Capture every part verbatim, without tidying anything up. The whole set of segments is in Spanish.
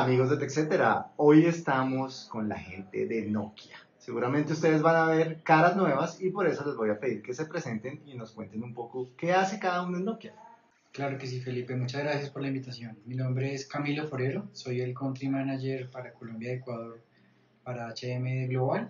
amigos de TechCetera, hoy estamos con la gente de Nokia. Seguramente ustedes van a ver caras nuevas y por eso les voy a pedir que se presenten y nos cuenten un poco qué hace cada uno en Nokia. Claro que sí, Felipe. Muchas gracias por la invitación. Mi nombre es Camilo Forero, soy el Country Manager para Colombia y Ecuador para H M Global.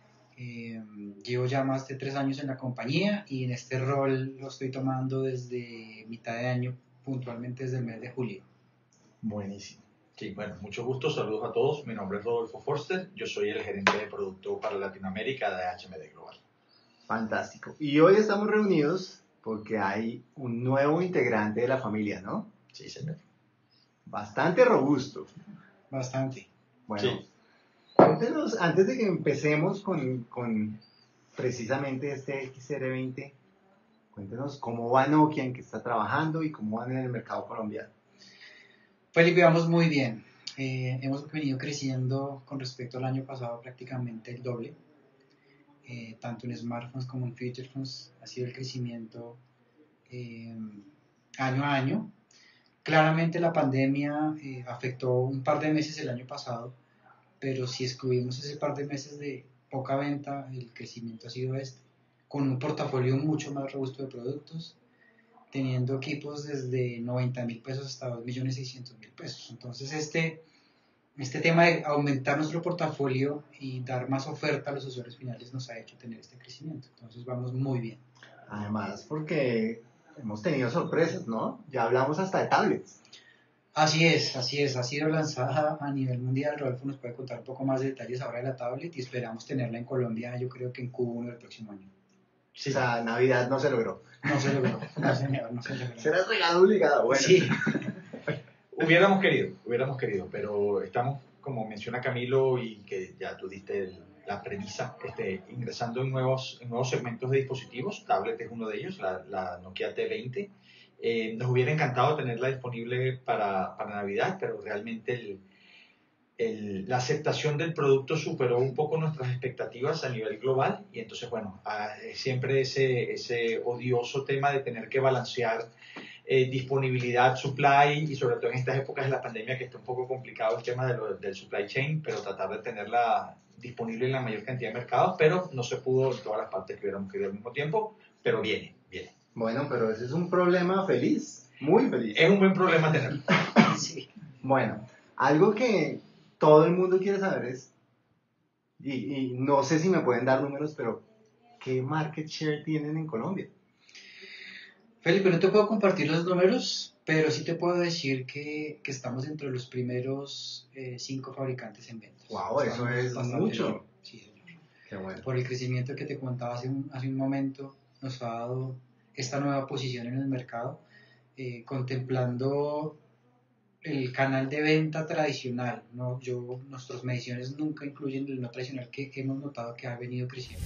Eh, llevo ya más de tres años en la compañía y en este rol lo estoy tomando desde mitad de año, puntualmente desde el mes de julio. Buenísimo. Sí, bueno, mucho gusto, saludos a todos. Mi nombre es Rodolfo Forster, yo soy el gerente de producto para Latinoamérica de H M D Global. Fantástico. Y hoy estamos reunidos porque hay un nuevo integrante de la familia, ¿no? Sí, señor. Bastante robusto. Bastante. Bueno, Sí. cuéntenos, antes de que empecemos con, con precisamente este X R veinte, cuéntenos cómo va Nokia, en qué está trabajando y cómo van en el mercado colombiano. Felipe, vamos muy bien. Eh, hemos venido creciendo con respecto al año pasado prácticamente el doble. Eh, tanto en smartphones como en feature phones ha sido el crecimiento eh, año a año. Claramente la pandemia eh, afectó un par de meses el año pasado, pero si excluimos ese par de meses de poca venta, el crecimiento ha sido este, con un portafolio mucho más robusto de productos, teniendo equipos desde noventa mil pesos hasta dos millones seiscientos mil pesos. Entonces este, este tema de aumentar nuestro portafolio y dar más oferta a los usuarios finales nos ha hecho tener este crecimiento. Entonces vamos muy bien. Además, porque hemos tenido sorpresas, ¿no? Ya hablamos hasta de tablets. Así es, así es. Ha sido lanzada a nivel mundial. Rodolfo nos puede contar un poco más de detalles ahora de la tablet y esperamos tenerla en Colombia, yo creo que en Q uno del próximo año. Sí. O sea, Navidad no se logró. No se logró, no señor, no se logró. Será regalo obligado, bueno. Sí. Hubiéramos querido, hubiéramos querido, pero estamos, como menciona Camilo, y que ya tú diste el, la premisa, este, ingresando en nuevos, en nuevos segmentos de dispositivos. Tablet es uno de ellos, la, la Nokia T veinte. Eh, nos hubiera encantado tenerla disponible para, para Navidad, pero realmente el, el, la aceptación del producto superó un poco nuestras expectativas a nivel global, y entonces, bueno, a, siempre ese, ese odioso tema de tener que balancear Eh, disponibilidad, supply, y sobre todo en estas épocas de la pandemia que está un poco complicado el tema de lo, del supply chain, pero tratar de tenerla disponible en la mayor cantidad de mercados, pero no se pudo en todas las partes que hubiéramos querido al mismo tiempo, pero viene, viene. Bueno, pero ese es un problema feliz, muy feliz. Es un buen problema tenerlo. Sí. Bueno, algo que todo el mundo quiere saber es, y, y no sé si me pueden dar números, pero ¿qué market share tienen en Colombia? Felipe, no te puedo compartir los números, pero sí te puedo decir que, que estamos entre los primeros eh, cinco fabricantes en ventas. Wow, eso Estamos es bastante mucho. bien. Sí, señor. Qué bueno. Por el crecimiento que te contaba hace un, hace un momento, nos ha dado esta nueva posición en el mercado, eh, contemplando el canal de venta tradicional. ¿No? Yo, nuestras mediciones nunca incluyen el no tradicional, que hemos notado que ha venido creciendo.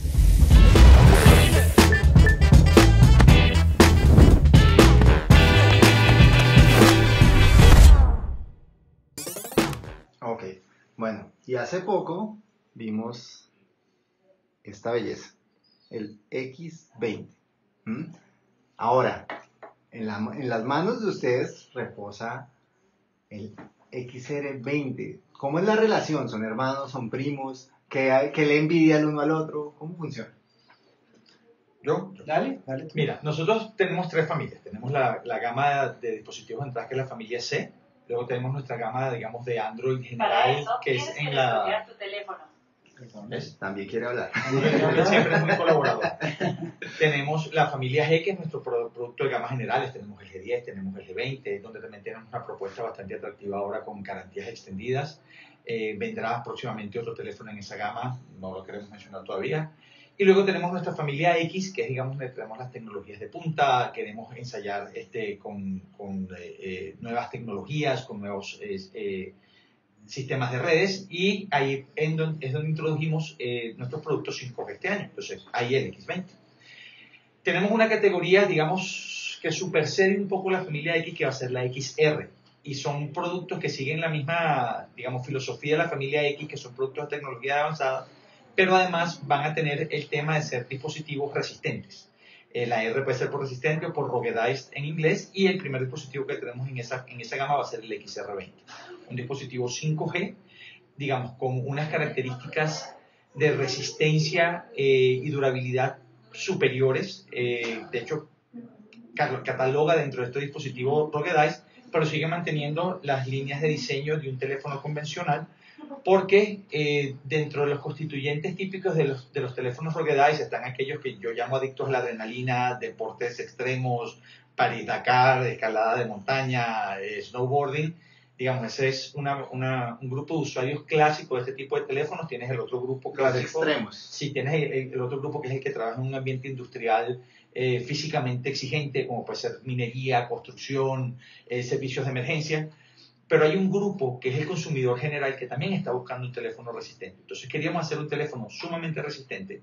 Ok, bueno, y hace poco vimos esta belleza, el X veinte. ¿Mm? Ahora, en, la, en las manos de ustedes reposa el X R veinte. ¿Cómo es la relación? ¿Son hermanos? ¿Son primos? ¿Qué, qué le envidia el uno al otro? ¿Cómo funciona? Yo, Dale, dale tú. Mira, nosotros tenemos tres familias. Tenemos la, la gama de dispositivos de entrada, que es la familia C. Luego tenemos nuestra gama, digamos, de Android general, eso, que es en la... tu teléfono. ¿Ves? También quiere hablar. Él siempre es muy colaborador. Tenemos la familia G, que es nuestro producto de gamas generales. Tenemos el G diez, tenemos el G veinte, donde también tenemos una propuesta bastante atractiva ahora con garantías extendidas. Eh, vendrá próximamente otro teléfono en esa gama, no lo queremos mencionar todavía. Y luego tenemos nuestra familia X, que es, digamos, donde tenemos las tecnologías de punta. Queremos ensayar este, con, con eh, eh, nuevas tecnologías, con nuevos eh, eh, sistemas de redes, y ahí en donde, es donde introdujimos eh, nuestros productos cinco G este año. Entonces, ahí el X veinte. Tenemos una categoría, digamos, que supersede un poco la familia X, que va a ser la X R. Y son productos que siguen la misma, digamos, filosofía de la familia X, que son productos de tecnología avanzada, pero además van a tener el tema de ser dispositivos resistentes. Eh, la R puede ser por resistente o por ruggedized en inglés, y el primer dispositivo que tenemos en esa, en esa gama va a ser el X R veinte, un dispositivo cinco G, digamos, con unas características de resistencia eh, y durabilidad superiores. Eh, de hecho, cataloga dentro de este dispositivo ruggedized, pero sigue manteniendo las líneas de diseño de un teléfono convencional, porque eh, dentro de los constituyentes típicos de los, de los teléfonos ruggedized están aquellos que yo llamo adictos a la adrenalina, deportes extremos, París-Dakar, escalada de montaña, eh, snowboarding. Digamos, ese es una, una, un grupo de usuarios clásicos de este tipo de teléfonos. Tienes el otro grupo clásico. Los extremos. Sí, tienes el, el otro grupo que es el que trabaja en un ambiente industrial eh, físicamente exigente, como puede ser minería, construcción, eh, servicios de emergencia. Pero hay un grupo que es el consumidor general que también está buscando un teléfono resistente. Entonces queríamos hacer un teléfono sumamente resistente,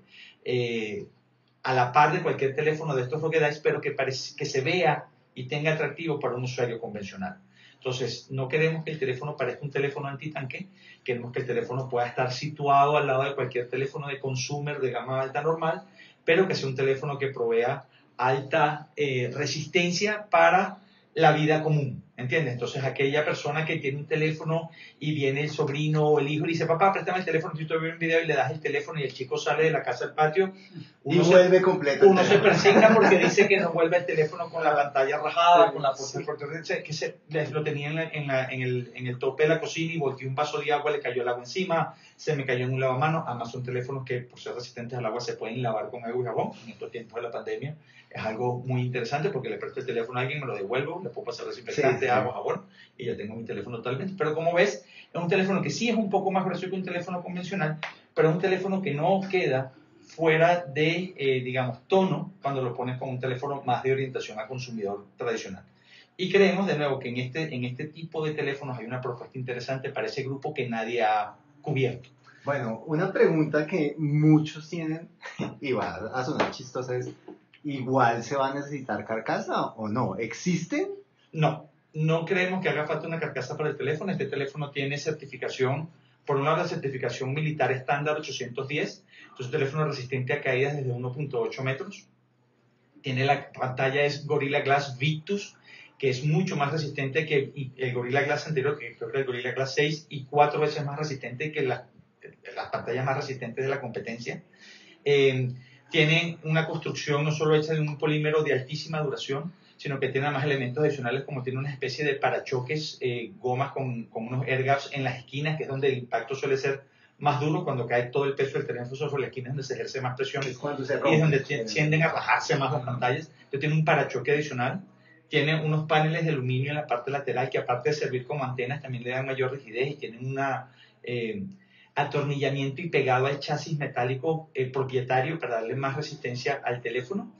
eh, a la par de cualquier teléfono de estos ruggedized, pero que, parece, que se vea y tenga atractivo para un usuario convencional. Entonces, no queremos que el teléfono parezca un teléfono antitanque, queremos que el teléfono pueda estar situado al lado de cualquier teléfono de consumer de gama alta normal, pero que sea un teléfono que provea alta eh, resistencia para la vida común, ¿entiendes? Entonces, aquella persona que tiene un teléfono y viene el sobrino o el hijo y le dice, papá, préstame el teléfono, si tú ves un video, y le das el teléfono y el chico sale de la casa al patio, uno y se, vuelve completo. Uno se persigna porque dice que no vuelve el teléfono con la pantalla rajada, sí, con la puerta sí. que se, lo tenía en, la, en, la, en, el, en el tope de la cocina y volteó un vaso de agua, le cayó el agua encima, se me cayó en un lavamanos. Además son teléfonos que por ser resistentes al agua se pueden lavar con agua y jabón. En estos tiempos de la pandemia es algo muy interesante porque le presto el teléfono a alguien, me lo devuelvo, le puedo pasar desinfectante, sí, sí. agua, jabón, y ya tengo mi teléfono totalmente. Pero como ves, es un teléfono que sí es un poco más grueso que un teléfono convencional, pero es un teléfono que no queda fuera de, eh, digamos, tono cuando lo pones con un teléfono más de orientación a consumidor tradicional. Y creemos, de nuevo, que en este, en este tipo de teléfonos hay una propuesta interesante para ese grupo que nadie ha cubierto. Bueno, una pregunta que muchos tienen, y va a sonar chistosa, es, ¿igual se va a necesitar carcasa o no? ¿Existen? No, no creemos que haga falta una carcasa para el teléfono. Este teléfono tiene certificación, por un lado la certificación militar estándar ochocientos diez, entonces un teléfono resistente a caídas desde uno punto ocho metros. Tiene la pantalla, es Gorilla Glass Victus, que es mucho más resistente que el Gorilla Glass anterior, que creo que el Gorilla Glass seis, y cuatro veces más resistente que las la pantallas más resistentes de la competencia. Eh, tiene una construcción no solo hecha de un polímero de altísima duración, sino que tiene más elementos adicionales, como tiene una especie de parachoques, eh, gomas con, con unos air gaps en las esquinas, que es donde el impacto suele ser más duro, cuando cae todo el peso del teléfono sobre la esquina, es donde se ejerce más presión, es cuando se rompe, y es donde tienden a rajarse más las pantallas. Entonces tiene un parachoque adicional, tiene unos paneles de aluminio en la parte lateral que, aparte de servir como antenas, también le dan mayor rigidez y tienen una eh, atornillamiento y pegado al chasis metálico eh, propietario para darle más resistencia al teléfono.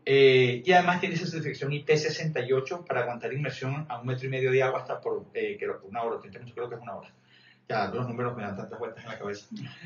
Eh, y además tiene esa certificación I P sesenta y ocho para aguantar inmersión a un metro y medio de agua hasta por eh, creo, una hora, treinta minutos, creo que es una hora. Ya los números me dan tantas vueltas en la cabeza.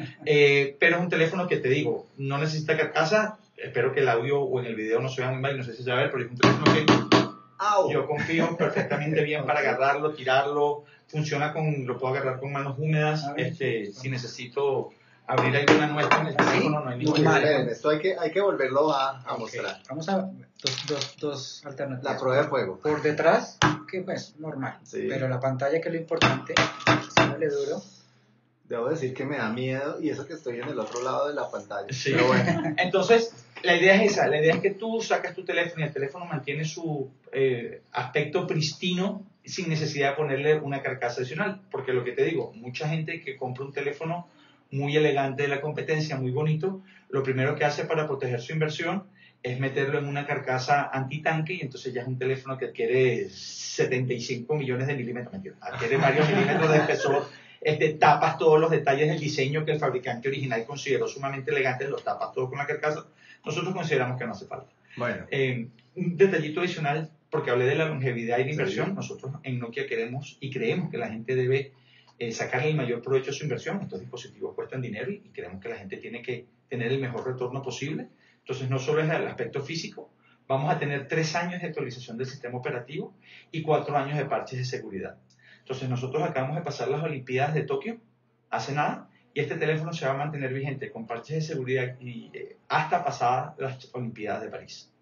Eh, pero es un teléfono que, te digo, no necesita carcasa. Espero que el audio o en el video no se vea muy mal, no sé si se va a ver, pero es un teléfono que ¡Au! Yo confío perfectamente bien para agarrarlo, tirarlo. Funciona con, lo puedo agarrar con manos húmedas. Ver, este, si necesito abrir alguna nuestra en el teléfono, no hay ningún problema. Esto hay que, hay que volverlo a, a okay. mostrar. Vamos a dos, dos, dos alternativas. La prueba de fuego. Por detrás, que pues normal. Sí. Pero la pantalla, que es lo importante, haciéndole duro. Debo decir que me da miedo, y eso que estoy en el otro lado de la pantalla. Sí. Pero bueno. Entonces, la idea es esa. La idea es que tú sacas tu teléfono y el teléfono mantiene su eh, aspecto pristino sin necesidad de ponerle una carcasa adicional. Porque lo que te digo, mucha gente que compra un teléfono muy elegante de la competencia, muy bonito, lo primero que hace para proteger su inversión es meterlo en una carcasa antitanque, y entonces ya es un teléfono que adquiere setenta y cinco millones de milímetros, mentira, adquiere varios milímetros de espesor. Este, tapas todos los detalles del diseño que el fabricante original consideró sumamente elegantes, los tapas todo con la carcasa. Nosotros consideramos que no hace falta. Bueno. Eh, un detallito adicional, porque hablé de la longevidad y la inversión. Sí. Nosotros en Nokia queremos y creemos que la gente debe eh, sacarle el mayor provecho a su inversión. Estos dispositivos cuestan dinero y, y creemos que la gente tiene que tener el mejor retorno posible. Entonces, no solo es el aspecto físico, vamos a tener tres años de actualización del sistema operativo y cuatro años de parches de seguridad. Entonces, nosotros acabamos de pasar las Olimpiadas de Tokio hace nada, y este teléfono se va a mantener vigente con parches de seguridad y, eh, hasta pasadas las Olimpiadas de París.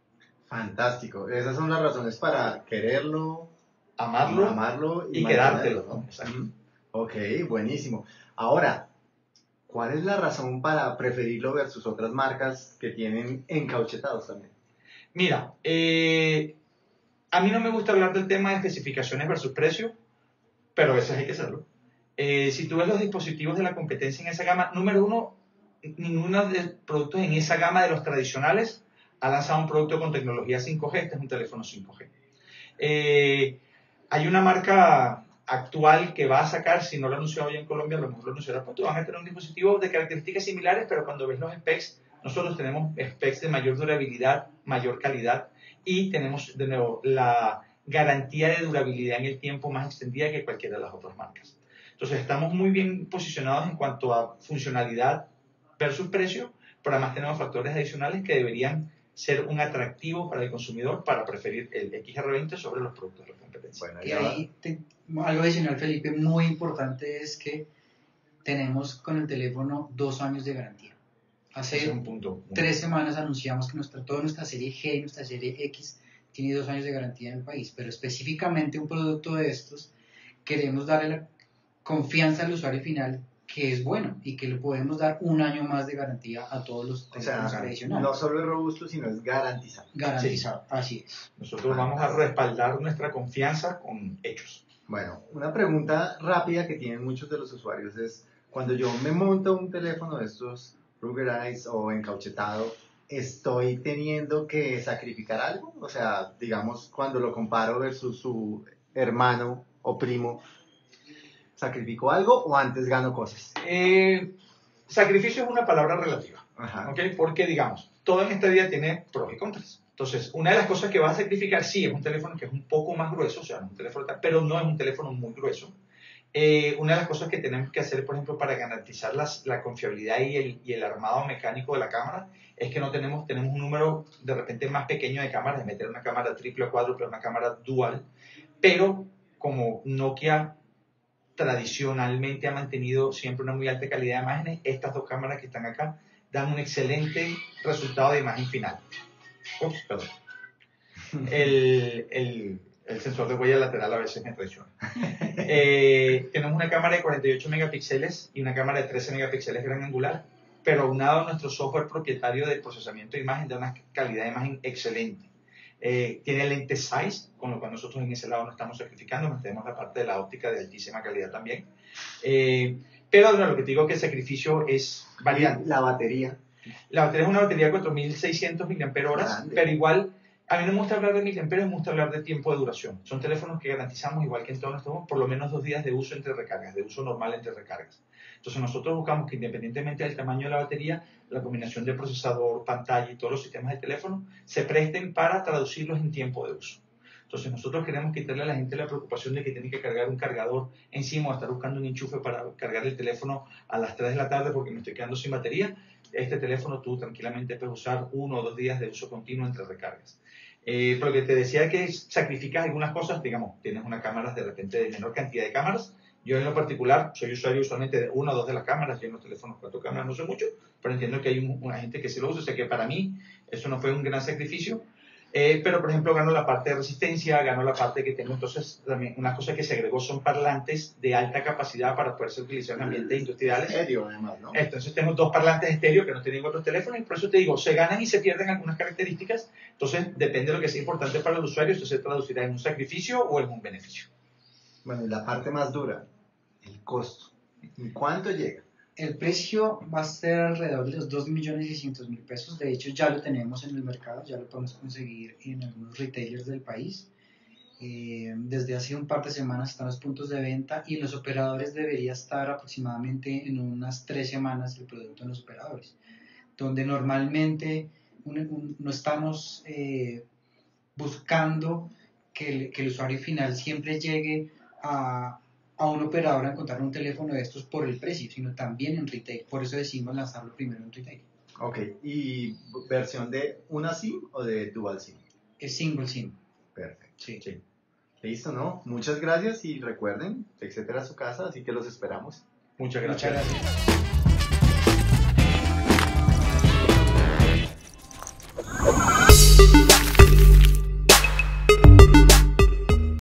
Fantástico. Esas son las razones para quererlo, Amarlo, amarlo y quedártelo, mantenerlo, ¿no? Exacto. Mm. Ok, buenísimo. Ahora, ¿cuál es la razón para preferirlo versus otras marcas que tienen encauchetados también? Mira, eh, a mí no me gusta hablar del tema de especificaciones versus precio, pero a veces hay que hacerlo. Eh, si tú ves los dispositivos de la competencia en esa gama, número uno, ninguno de los productos en esa gama de los tradicionales ha lanzado un producto con tecnología cinco G. Este es un teléfono cinco G. Eh, hay una marca actual que va a sacar, si no lo anunció hoy en Colombia, a lo mejor lo anunciará pronto, van a tener un dispositivo de características similares, pero cuando ves los specs, nosotros tenemos specs de mayor durabilidad, mayor calidad, y tenemos de nuevo la garantía de durabilidad en el tiempo más extendida que cualquiera de las otras marcas. Entonces estamos muy bien posicionados en cuanto a funcionalidad versus precio, pero además tenemos factores adicionales que deberían ser un atractivo para el consumidor para preferir el X R veinte sobre los productos de la competencia. Bueno, Y ya ahí, te- algo adicional, Felipe, muy importante es que tenemos con el teléfono dos años de garantía. Ese es Hace un punto. muy tres semanas anunciamos que nuestra, toda nuestra serie G y nuestra serie X tiene dos años de garantía en el país, pero específicamente un producto de estos queremos darle la confianza al usuario final que es bueno y que le podemos dar un año más de garantía a todos los O sea, teléfonos tradicionales. no solo es robusto, sino es garantizado. Garantizado, así es. Nosotros vamos a respaldar nuestra confianza con hechos. Bueno, una pregunta rápida que tienen muchos de los usuarios es, cuando yo me monto un teléfono de estos ruggerized o encauchetado, ¿estoy teniendo que sacrificar algo? O sea, digamos, cuando lo comparo versus su hermano o primo, ¿sacrifico algo o antes gano cosas? Eh, sacrificio es una palabra relativa, Ajá. ¿ok? Porque, digamos, todo en esta vida tiene pros y contras. Entonces, una de las cosas que vas a sacrificar, sí, es un teléfono que es un poco más grueso, o sea, no es un teléfono, pero no es un teléfono muy grueso. Eh, una de las cosas que tenemos que hacer, por ejemplo, para garantizar las, la confiabilidad y el, y el armado mecánico de la cámara, es que no tenemos, tenemos un número de repente más pequeño de cámaras, de meter una cámara triple o cuádruple, una cámara dual, pero como Nokia tradicionalmente ha mantenido siempre una muy alta calidad de imágenes, estas dos cámaras que están acá dan un excelente resultado de imagen final. Ups, perdón. El, el, el sensor de huella lateral a veces me traiciona. Eh, tenemos una cámara de cuarenta y ocho megapíxeles y una cámara de trece megapíxeles gran angular, pero aunado a nuestro software propietario de procesamiento de imagen, da una calidad de imagen excelente. Eh, tiene lente size, con lo cual nosotros en ese lado no estamos sacrificando, mantenemos la parte de la óptica de altísima calidad también. Eh, pero bueno, lo que te digo es que el sacrificio es variante. La batería. La batería es una batería de cuatro mil seiscientos miliamperios hora, pero igual, a mí no me gusta hablar de miliamperios, me gusta hablar de tiempo de duración. Son teléfonos que garantizamos, igual que en todos nuestros, por lo menos dos días de uso entre recargas, de uso normal entre recargas. Entonces nosotros buscamos que independientemente del tamaño de la batería, la combinación de procesador, pantalla y todos los sistemas del teléfono se presten para traducirlos en tiempo de uso. Entonces nosotros queremos quitarle a la gente la preocupación de que tiene que cargar un cargador encima o estar buscando un enchufe para cargar el teléfono a las tres de la tarde porque me estoy quedando sin batería. Este teléfono tú tranquilamente puedes usar uno o dos días de uso continuo entre recargas. Eh, pero que te decía que sacrificas algunas cosas, digamos, tienes una cámara de repente de menor cantidad de cámaras. Yo en lo particular soy usuario usualmente de una o dos de las cámaras, yo en los teléfonos cuatro cámaras no sé mucho, pero entiendo que hay un, una gente que sí lo usa, o sea que para mí eso no fue un gran sacrificio. Eh, pero por ejemplo gano la parte de resistencia, gano la parte que tengo, entonces también una cosa que se agregó son parlantes de alta capacidad para poder ser utilizados en ambientes industriales. Estéreo además, ¿no? Entonces tengo dos parlantes estéreo que no tienen otros teléfonos y por eso te digo, se ganan y se pierden algunas características, entonces depende de lo que sea importante para el usuario, esto se traducirá en un sacrificio o en un beneficio. Bueno, y la parte más dura, el costo. ¿Y cuánto llega? El precio va a ser alrededor de los dos millones seiscientos mil pesos. De hecho, ya lo tenemos en el mercado, ya lo podemos conseguir en algunos retailers del país. Eh, desde hace un par de semanas están los puntos de venta y en los operadores debería estar aproximadamente en unas tres semanas el producto en los operadores, donde normalmente un, un, no estamos eh, buscando que el, que el usuario final siempre llegue a a un operador a encontrar un teléfono de estos por el precio, sino también en retail. Por eso decidimos lanzarlo primero en retail. Ok, ¿y versión de una SIM o de dual SIM? Es single SIM. Perfecto. Sí. Sí. Listo, ¿no? Muchas gracias y recuerden, etcétera, a su casa, así que los esperamos. Muchas gracias. Muchas gracias.